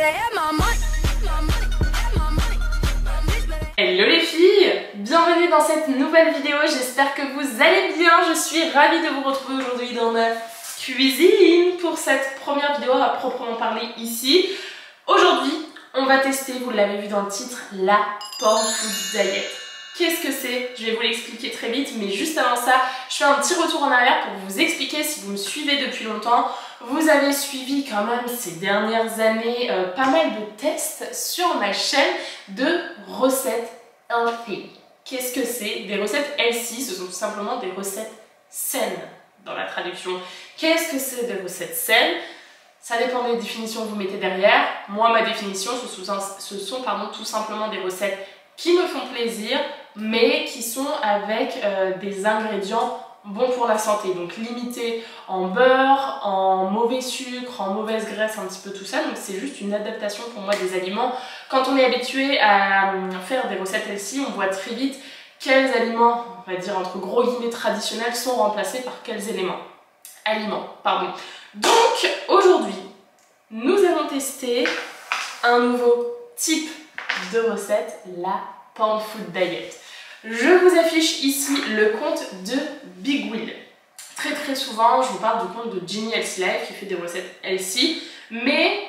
Hello les filles, bienvenue dans cette nouvelle vidéo, j'espère que vous allez bien. Je suis ravie de vous retrouver aujourd'hui dans ma cuisine pour cette première vidéo à proprement parler ici. Aujourd'hui, on va tester, vous l'avez vu dans le titre, la Porn Food Diet. Qu'est-ce que c'est? Je vais vous l'expliquer très vite, mais juste avant ça, je fais un petit retour en arrière pour vous expliquer. Si vous me suivez depuis longtemps, vous avez suivi quand même ces dernières années pas mal de tests sur ma chaîne de recettes healthy. Qu'est-ce que c'est? Des recettes healthy, ce sont tout simplement des recettes saines dans la traduction. Qu'est-ce que c'est des recettes saines? Ça dépend des définitions que vous mettez derrière. Moi, ma définition, ce sont tout simplement des recettes qui me font plaisir, mais qui sont avec des ingrédients bons pour la santé. Donc limités en beurre, en mauvais sucre, en mauvaise graisse, un petit peu tout ça. Donc c'est juste une adaptation pour moi des aliments. Quand on est habitué à faire des recettes healthy, on voit très vite quels aliments, on va dire entre gros guillemets traditionnels, sont remplacés par quels aliments. Donc aujourd'hui, nous allons tester un nouveau type de recette, la Porn Food Diet. Je vous affiche ici le compte de Big Will. Très souvent, je vous parle du compte de Ginny Healthy Life qui fait des recettes healthy, mais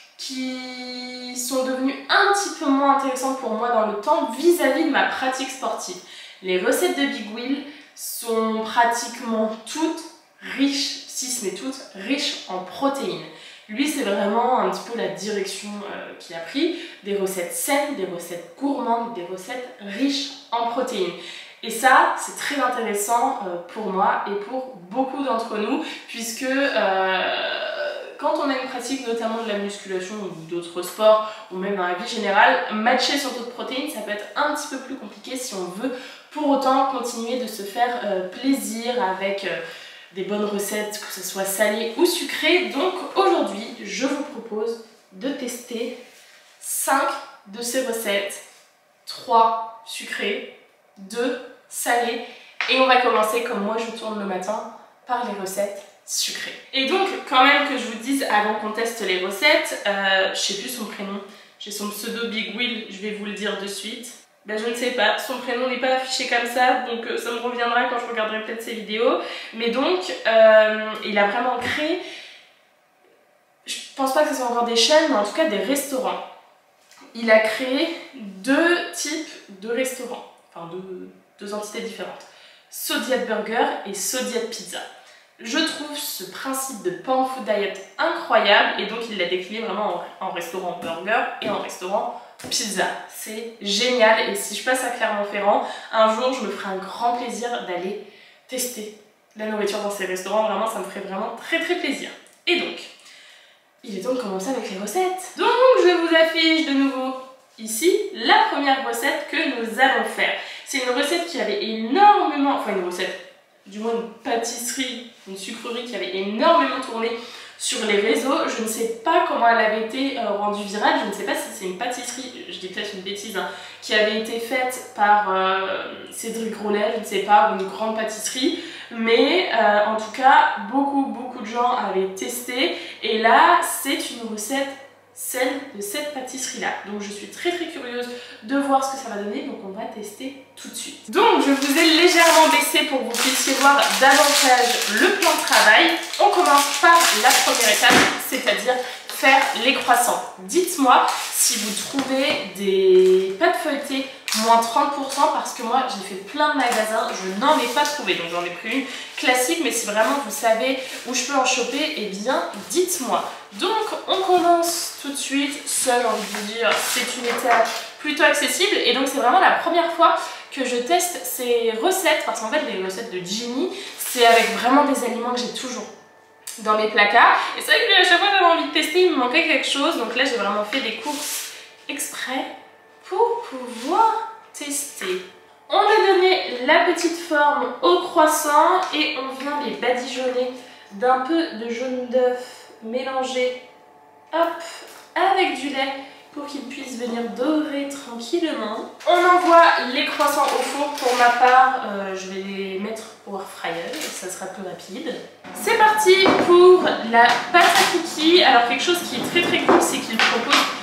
qui sont devenues un petit peu moins intéressantes pour moi dans le temps vis-à-vis de ma pratique sportive. Les recettes de Big Will sont pratiquement toutes riches, si ce n'est toutes, riches en protéines. Lui, c'est vraiment un petit peu la direction qu'il a pris, des recettes saines, des recettes gourmandes, des recettes riches en protéines. Et ça, c'est très intéressant pour moi et pour beaucoup d'entre nous, puisque quand on a une pratique notamment de la musculation ou d'autres sports, ou même dans la vie générale, matcher son taux de protéines, ça peut être un petit peu plus compliqué si on veut pour autant continuer de se faire plaisir avec des bonnes recettes, que ce soit salées ou sucrées. Donc aujourd'hui, je vous propose de tester 5 de ces recettes, 3 sucrées, 2 salées, et on va commencer comme moi je tourne le matin par les recettes sucrées. Et donc quand même que je vous dise avant qu'on teste les recettes, je sais plus son prénom, j'ai son pseudo Big Will, je vais vous le dire de suite. Ben, je ne sais pas, son prénom n'est pas affiché comme ça, donc ça me reviendra quand je regarderai peut-être ses vidéos. Mais donc, il a vraiment créé, je pense pas que ce soit encore des chaînes, mais en tout cas des restaurants. Il a créé 2 types de restaurants, enfin deux entités différentes. So Diet Burger et So Diet Pizza. Je trouve ce principe de Porn Food Diet incroyable, et donc il l'a décliné vraiment en restaurant burger et en restaurant pizza. C'est génial, et si je passe à Clermont-Ferrand, un jour je me ferai un grand plaisir d'aller tester la nourriture dans ces restaurants. Vraiment, ça me ferait vraiment très plaisir. Et donc, il est temps de commencer avec les recettes. Donc je vous affiche de nouveau ici la première recette que nous allons faire. C'est une recette qui avait énormément, enfin une recette, du moins une pâtisserie, une sucrerie qui avait énormément tourné sur les réseaux. Je ne sais pas comment elle avait été rendue virale, je ne sais pas si c'est une pâtisserie, je dis peut-être une bêtise, hein, qui avait été faite par Cédric Rollet, je ne sais pas, une grande pâtisserie, mais en tout cas, beaucoup de gens avaient testé, et là, c'est une recette celle de cette pâtisserie-là. Donc je suis très curieuse de voir ce que ça va donner, donc on va tester tout de suite. Donc je vous ai légèrement baissé pour que vous puissiez voir davantage le plan de travail. On commence par la première étape, c'est-à-dire faire les croissants. Dites-moi si vous trouvez des pâtes feuilletées moins 30%, parce que moi j'ai fait plein de magasins, je n'en ai pas trouvé, donc j'en ai pris une classique, mais si vraiment vous savez où je peux en choper, eh bien dites-moi. Donc on commence tout de suite, seul, j'ai envie de vous dire, c'est une étape plutôt accessible, et donc c'est vraiment la première fois que je teste ces recettes, parce qu'en fait les recettes de Ginny, c'est avec vraiment des aliments que j'ai toujours dans mes placards, et c'est vrai que à chaque fois que j'avais envie de tester, il me manquait quelque chose, donc là j'ai vraiment fait des courses exprès pour pouvoir tester. On a donné la petite forme au croissant et on vient les badigeonner d'un peu de jaune d'œuf mélangé, hop, avec du lait pour qu'ils puissent venir dorer tranquillement. On envoie les croissants au four. Pour ma part, je vais les mettre au air fryer, ça sera plus rapide. C'est parti pour la pâte à cookies. Alors quelque chose qui est très cool, c'est qu'il propose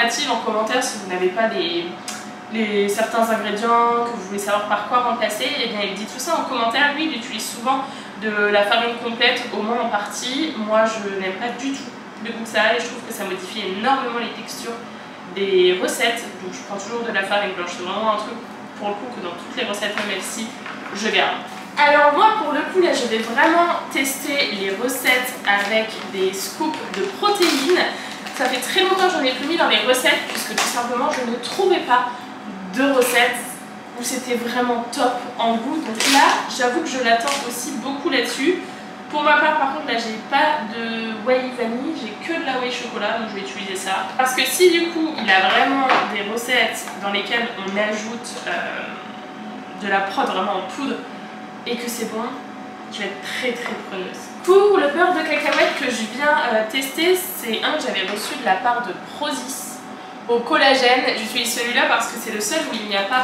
alternatives en commentaire si vous n'avez pas certains ingrédients, que vous voulez savoir par quoi remplacer, et bien il dit tout ça en commentaire. Lui il utilise souvent de la farine complète, au moins en partie. Moi je n'aime pas du tout le goût que ça a et je trouve que ça modifie énormément les textures des recettes. Donc je prends toujours de la farine blanche, c'est vraiment un truc pour le coup que dans toutes les recettes MLC je garde. Alors moi pour le coup là je vais vraiment tester les recettes avec des scoops de protéines. Ça fait très longtemps que j'en ai plus mis dans les recettes puisque tout simplement je ne trouvais pas de recettes où c'était vraiment top en goût. Donc là j'avoue que je l'attends aussi beaucoup là-dessus. Pour ma part par contre là j'ai pas de whey vanille, j'ai que de la whey chocolat, donc je vais utiliser ça. Parce que si du coup il a vraiment des recettes dans lesquelles on ajoute de la prod vraiment en poudre et que c'est bon, je vais être très très preneuse. Pour le beurre de cacahuète que je viens tester, c'est un que j'avais reçu de la part de Prozis au collagène. J'utilise celui-là parce que c'est le seul où il n'y a pas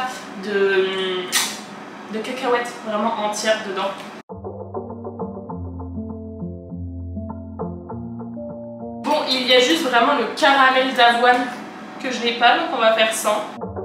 de cacahuètes vraiment entières dedans. Bon, il y a juste vraiment le caramel d'avoine que je n'ai pas, donc on va faire sans.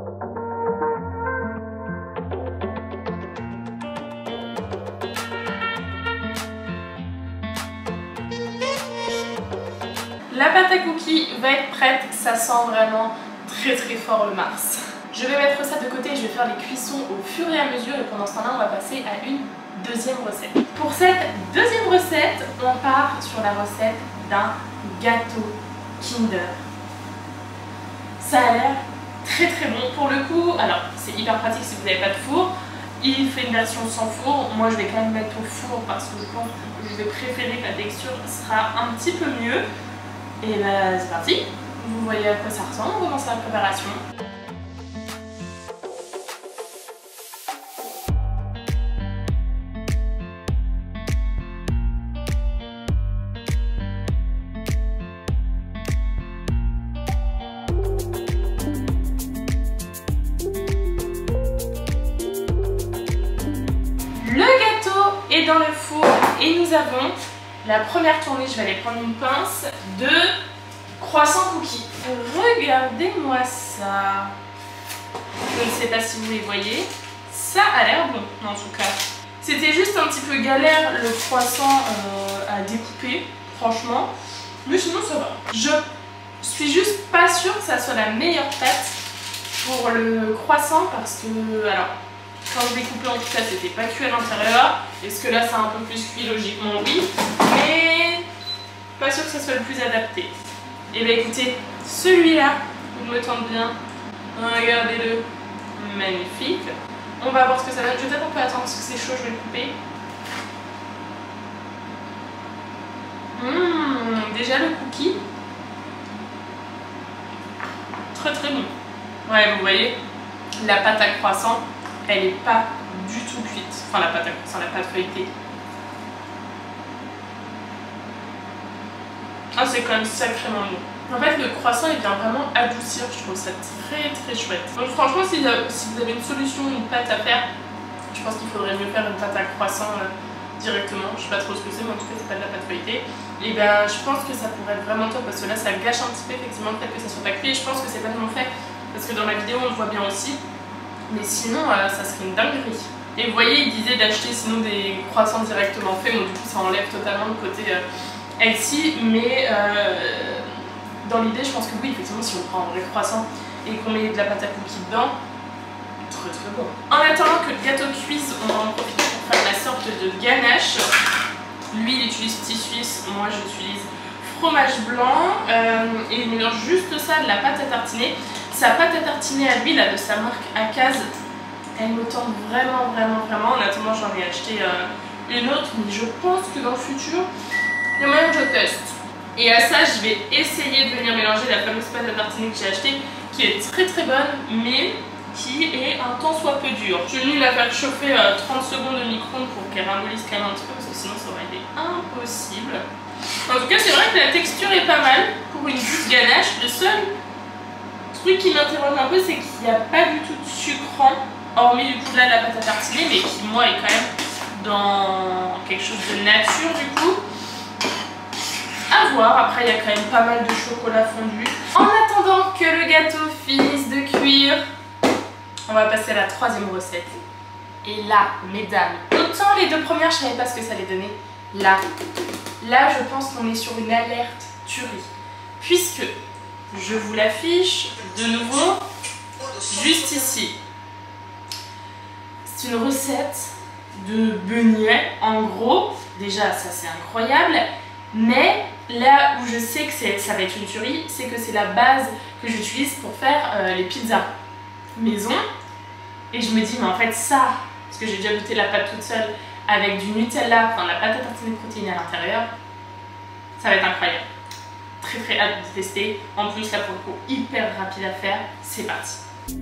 La pâte à cookies va être prête, ça sent vraiment très très fort le Mars. Je vais mettre ça de côté et je vais faire les cuissons au fur et à mesure et pendant ce temps-là on va passer à une deuxième recette. Pour cette deuxième recette, on part sur la recette d'un gâteau Kinder. Ça a l'air très très bon pour le coup. Alors c'est hyper pratique si vous n'avez pas de four. Il fait une version sans four. Moi je vais quand même mettre au four parce que je pense que je vais préférer que la texture sera un petit peu mieux. Et bah c'est parti. Vous voyez à quoi ça ressemble, on commence la préparation. Le gâteau est dans le four et nous avons la première tournée, je vais aller prendre une pince, de croissants cookies. Regardez-moi ça. Je ne sais pas si vous les voyez. Ça a l'air bon en tout cas. C'était juste un petit peu galère le croissant à découper, franchement. Mais sinon ça va. Je suis juste pas sûre que ça soit la meilleure pâte pour le croissant parce que, alors, quand je découpais en tout cas c'était pas cuit à l'intérieur. Est-ce que là c'est un peu plus cuit? Logiquement oui. Mais pas sûr que ça soit le plus adapté. Et bien écoutez, celui-là, il me tente bien. Regardez-le. Magnifique. On va voir ce que ça donne. Je vais peut-être un peu attendre parce que c'est chaud, je vais le couper. Déjà le cookie. Très très bon. Ouais, vous voyez, la pâte à croissant, elle n'est pas du tout cuite. Enfin la pâte à croissant, la pâte feuilletée. Ah, c'est quand même sacrément bon. En fait, le croissant il vient vraiment adoucir, je trouve ça très très chouette. Donc franchement, si vous avez une solution, une pâte à faire, je pense qu'il faudrait mieux faire une pâte à croissant directement. Je sais pas trop ce que c'est, mais en tout cas c'est pas de la pâte feuilletée. Et ben je pense que ça pourrait être vraiment top parce que là ça gâche un petit peu effectivement le fait que ça soit pas cuit. Et je pense que c'est pas tellement fait parce que dans la vidéo on le voit bien aussi. Mais sinon ça serait une dinguerie. Et vous voyez, il disait d'acheter sinon des croissants directement faits. Bon, du coup ça enlève totalement le côté healthy, mais dans l'idée je pense que oui, effectivement si on prend un vrai croissant et qu'on met de la pâte à cookies dedans, très très bon. En attendant que le gâteau cuise, on va en profiter pour faire la sorte de ganache. Lui il utilise petit suisse, moi j'utilise fromage blanc et il mélange juste ça, de la pâte à tartiner. Sa pâte à tartiner à lui, là, de sa marque Akaz, elle me tente vraiment. En attendant j'en ai acheté une autre, mais je pense que dans le futur il y a moyen que je teste. Et à ça je vais essayer de venir mélanger la fameuse pâte à tartiner que j'ai achetée, qui est très très bonne, mais qui est un tant soit peu dur. Je vais venir la faire chauffer 30 secondes au micro-ondes pour qu'elle ramollisse quand même un petit peu parce que sinon ça aurait été impossible. En tout cas c'est vrai que la texture est pas mal pour une douce ganache. Le seul truc qui m'interroge un peu c'est qu'il n'y a pas du tout de sucrant, hormis du coup là la pâte à tartiner, mais qui moi est quand même dans quelque chose de nature du coup. À voir, après il y a quand même pas mal de chocolat fondu. En attendant que le gâteau fils de cuir. On va passer à la troisième recette. Et là, mesdames, autant les deux premières, je savais pas ce que ça allait donner. Là, je pense qu'on est sur une alerte tuerie. Puisque, je vous l'affiche de nouveau, juste ici. C'est une recette de beignets, en gros. Déjà, ça c'est incroyable. Mais là où je sais que ça va être une tuerie, c'est que c'est la base que j'utilise pour faire les pizzas maison. Et je me dis, mais en fait ça, parce que j'ai déjà goûté la pâte toute seule avec du Nutella, enfin la pâte à tartiner de protéines à l'intérieur, ça va être incroyable. Très très hâte de tester. En plus là pour le coup hyper rapide à faire. C'est parti.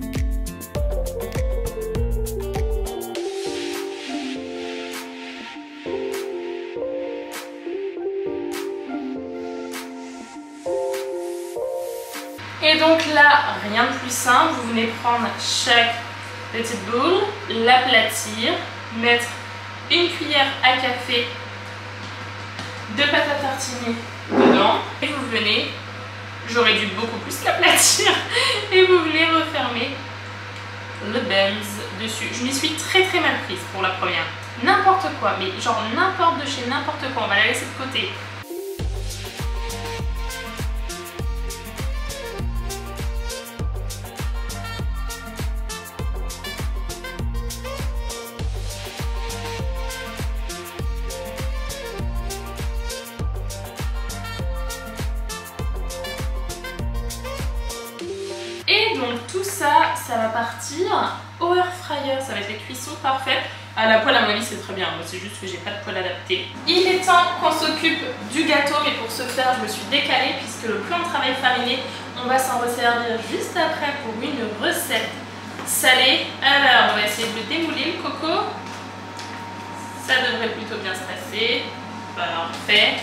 Et donc là, rien de plus simple, vous venez prendre chaque petite boule, l'aplatir, mettre une cuillère à café de pâte à tartiner dedans et vous venez, j'aurais dû beaucoup plus l'aplatir, et vous venez refermer le benz dessus. Je m'y suis très très mal prise pour la première. N'importe quoi, mais genre n'importe de chez n'importe quoi, on va la laisser de côté. Et donc tout ça, ça va partir au air fryer, ça va être les cuissons parfaites. À la poêle à mon avis c'est très bien, moi c'est juste que j'ai pas de poêle adapté. Il est temps qu'on s'occupe du gâteau, mais pour ce faire je me suis décalée puisque le plan de travail fariné, on va s'en resservir juste après pour une recette salée. Alors on va essayer de le démouler le coco. Ça devrait plutôt bien se passer. Parfait.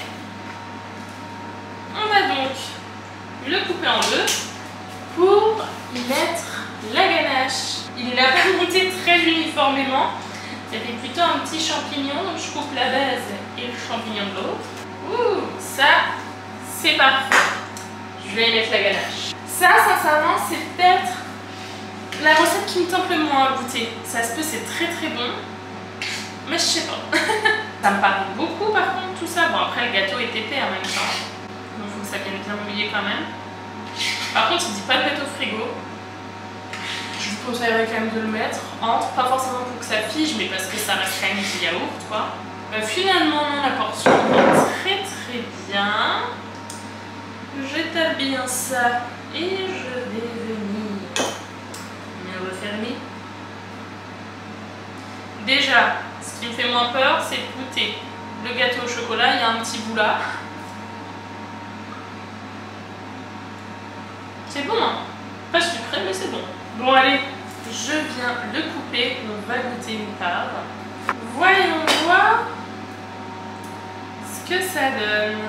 On va donc le couper en deux pour y mettre la ganache. Il n'a pas monté très uniformément. C'était plutôt un petit champignon, donc je coupe la base et le champignon de l'autre. Ouh, ça, c'est parfait. Je vais y mettre la ganache. Ça, sincèrement, c'est peut-être la recette qui me tente le moins à goûter. Ça se peut, c'est très très bon, mais je sais pas. Ça me paraît beaucoup par contre tout ça. Bon, après le gâteau est épais en même temps, donc il faut que ça vienne bien mouiller quand même. Par contre, il dit pas de mettre au frigo. Je vous conseillerais quand même de le mettre entre, pas forcément pour que ça fige, mais parce que ça reste quand même du yaourt, quoi. Finalement, la portion est très très bien. J'étale bien ça et je vais venir me refermer. Déjà, ce qui me fait moins peur, c'est de goûter le gâteau au chocolat. Il y a un petit bout là. C'est bon, hein? Pas sucré, mais c'est bon. Bon, allez, je viens le couper. On va goûter une part. Voyons voir ce que ça donne.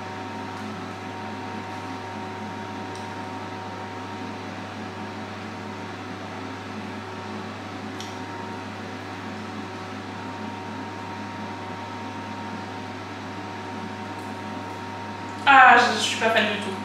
Ah, je suis pas fan du tout.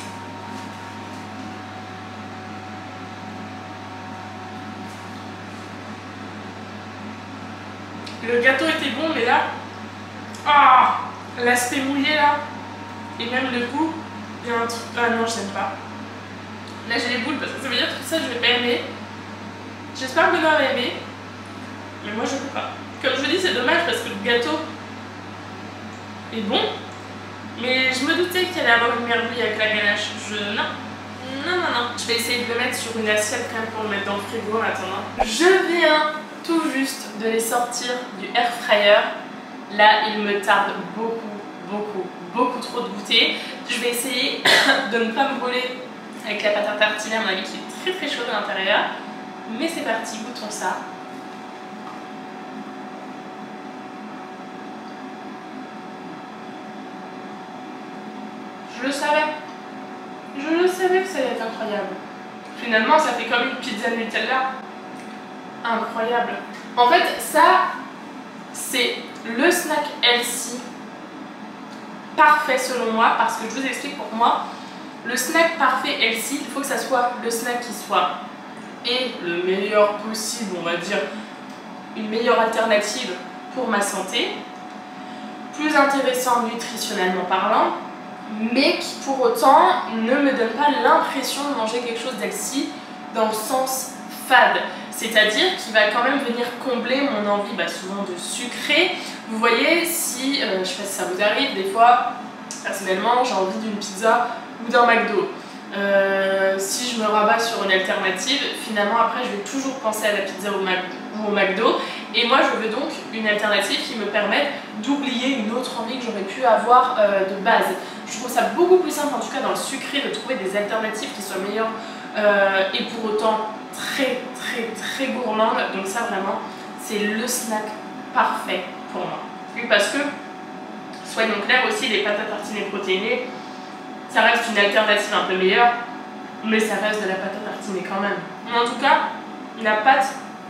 Le gâteau était bon, mais là, ah, l'aspect mouillé là, et même le goût, il y a un truc. Ah non, j'aime pas. Là, j'ai les boules parce que ça veut dire que ça, je vais pas aimer. J'espère que Benoît va aimer, mais moi, je peux pas. Comme je vous dis, c'est dommage parce que le gâteau est bon, mais je me doutais qu'il allait avoir une merveille avec la ganache. Non. Je vais essayer de le mettre sur une assiette quand même pour le mettre dans le frigo en attendant. Je viens tout juste de les sortir du air fryer. Là, il me tarde beaucoup trop de goûter. Je vais essayer de ne pas me brûler avec la pâte à tartiner, à mon avis, qui est très chaude à l'intérieur. Mais c'est parti, goûtons ça. Je le savais que ça allait être incroyable. Finalement, ça fait comme une pizza Nutella. Incroyable. En fait, ça, c'est le snack healthy parfait selon moi, parce que je vous explique, pour moi, Le snack parfait healthy, il faut que ça soit le snack qui soit et le meilleur possible, on va dire une meilleure alternative pour ma santé, plus intéressant nutritionnellement parlant, mais qui pour autant ne me donne pas l'impression de manger quelque chose d'healthy dans le sens fade, c'est-à-dire qui va quand même venir combler mon envie souvent de sucré. Vous voyez, si, je sais pas si ça vous arrive, des fois, personnellement, j'ai envie d'une pizza ou d'un McDo. Si je me rabats sur une alternative, finalement après je vais toujours penser à la pizza ou au McDo, et moi je veux donc une alternative qui me permette d'oublier une autre envie que j'aurais pu avoir de base. Je trouve ça beaucoup plus simple, en tout cas dans le sucré, de trouver des alternatives qui soient meilleures et pour autant très gourmandes. Donc ça vraiment, c'est le snack parfait pour moi. Et parce que, soyons clairs aussi, les pâtes à tartiner protéinées, ça reste une alternative un peu meilleure, mais ça reste de la pâte à tartiner quand même. Mais en tout cas, la pâte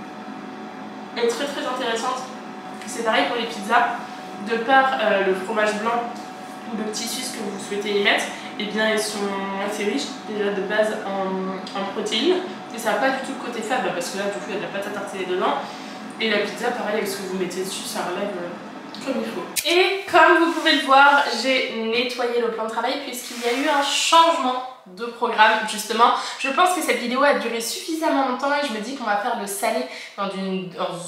est très intéressante. C'est pareil pour les pizzas, de par le fromage blanc ou le petit suisse que vous souhaitez y mettre, et bien ils sont assez riches déjà de base en protéines, et ça n'a pas du tout le côté fade, parce que là du coup il y a de la pâte à tartiner dedans, et la pizza pareil avec ce que vous mettez dessus, ça relève comme il faut. Et comme vous pouvez le voir, j'ai nettoyé le plan de travail puisqu'il y a eu un changement de programme justement. Je pense que cette vidéo a duré suffisamment longtemps et je me dis qu'on va faire le salé dans une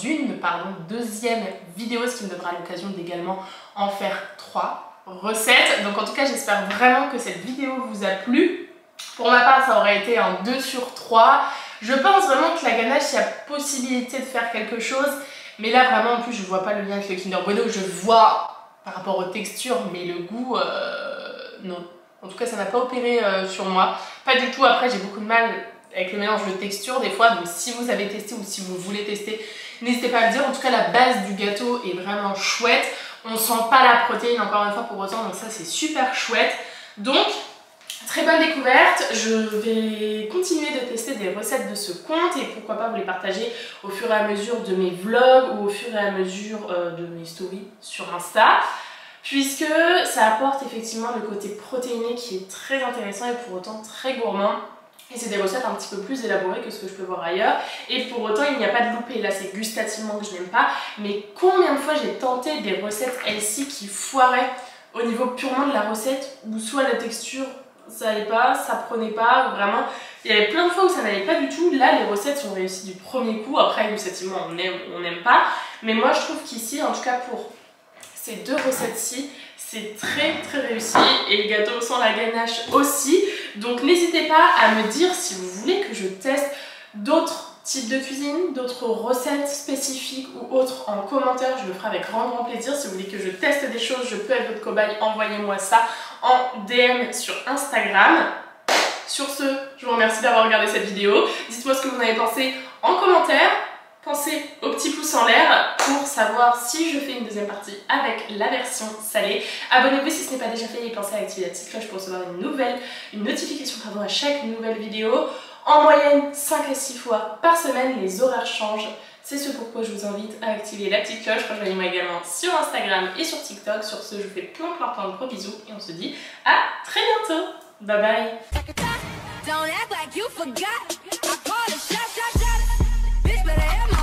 deuxième vidéo, ce qui me donnera l'occasion d'également en faire 3 recettes. Donc en tout cas j'espère vraiment que cette vidéo vous a plu. Pour ma part ça aurait été un 2 sur 3. Je pense vraiment que la ganache, il y a possibilité de faire quelque chose. Mais là vraiment en plus je vois pas le lien avec le Kinder Bueno, je vois par rapport aux textures, mais le goût non. En tout cas ça n'a pas opéré sur moi, pas du tout. Après j'ai beaucoup de mal avec le mélange de textures des fois, donc si vous avez testé ou si vous voulez tester, n'hésitez pas à me dire. En tout cas la base du gâteau est vraiment chouette, on sent pas la protéine encore une fois pour autant, donc ça c'est super chouette. Donc très bonne découverte, je vais continuer de tester des recettes de ce compte et pourquoi pas vous les partager au fur et à mesure de mes vlogs ou au fur et à mesure de mes stories sur Insta, puisque ça apporte effectivement le côté protéiné qui est très intéressant et pour autant très gourmand. Et c'est des recettes un petit peu plus élaborées que ce que je peux voir ailleurs. Et pour autant il n'y a pas de loupé, là c'est gustativement que je n'aime pas. Mais combien de fois j'ai tenté des recettes healthy qui foiraient au niveau purement de la recette, où soit la texture ça allait pas, ça prenait pas, vraiment il y avait plein de fois où ça n'allait pas du tout. Là les recettes sont réussies du premier coup, après gustativement on aime, on n'aime pas, mais moi je trouve qu'ici en tout cas pour ces 2 recettes-ci c'est très réussi, et le gâteau sans la ganache aussi. Donc n'hésitez pas à me dire si vous voulez que je teste d'autres types de cuisine, d'autres recettes spécifiques ou autres en commentaire, je le ferai avec grand plaisir. Si vous voulez que je teste des choses, je peux être votre cobaye, envoyez-moi ça en DM sur Instagram. Sur ce, je vous remercie d'avoir regardé cette vidéo. Dites-moi ce que vous en avez pensé en commentaire. Pensez au petit pouce en l'air pour savoir si je fais une deuxième partie avec la version salée. Abonnez-vous si ce n'est pas déjà fait et pensez à activer la petite cloche pour recevoir une notification à chaque nouvelle vidéo. En moyenne 5 à 6 fois par semaine, les horaires changent. C'est ce pourquoi je vous invite à activer la petite cloche. Rejoignez-moi également sur Instagram et sur TikTok. Sur ce, je vous fais plein de gros bisous et on se dit à très bientôt. Bye bye.